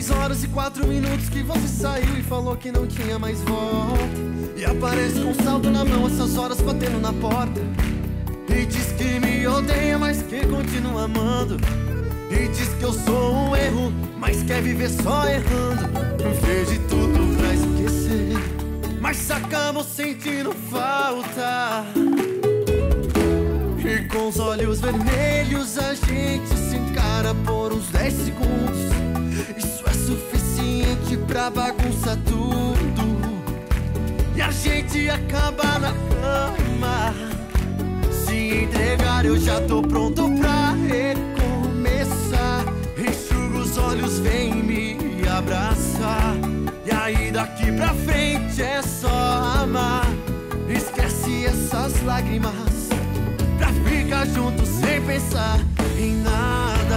6 horas e 4 minutos que você saiu e falou que não tinha mais volta. E aparece com um salto na mão essas horas batendo na porta. E diz que me odeia, mas que continua amando. E diz que eu sou um erro, mas quer viver só errando. Fez de tudo pra esquecer, mas acabou sentindo falta. E com os olhos vermelhos a gente se encara por uns 10 segundos. Isso é suficiente pra bagunçar tudo. E a gente acaba na cama. Se entregar eu já tô pronto pra recomeçar. Enxuga os olhos, vem me abraçar. E aí daqui pra frente é só amar. Esquece essas lágrimas pra ficar junto sem pensar em nada.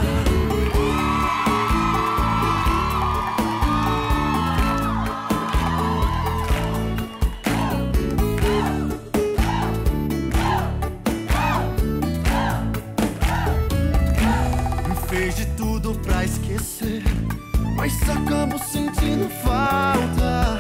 Fez de tudo pra esquecer, mas acabo sentindo falta.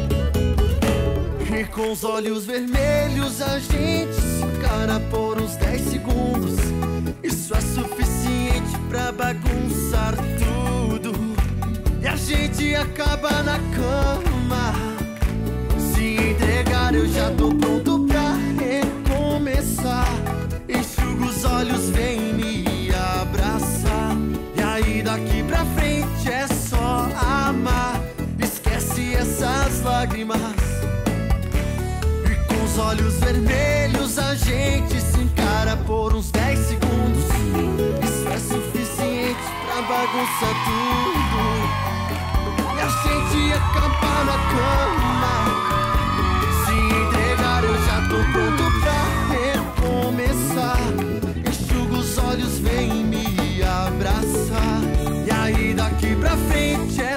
E com os olhos vermelhos a gente se encara por uns 10 segundos. Isso é suficiente pra bagunçar tudo. E a gente acaba na cama. Se entregar eu já tô pronto pra recomeçar. Enxuga os olhos, vem me abraçar. E aí daqui pra frente é só amar. Esquece essas lágrimas. Os olhos vermelhos a gente se encara por uns 10 segundos. Isso é suficiente pra bagunçar tudo. E a gente acaba na cama. Se entregar eu já tô pronto pra recomeçar. Enxuga os olhos, vem me abraçar. E aí daqui pra frente é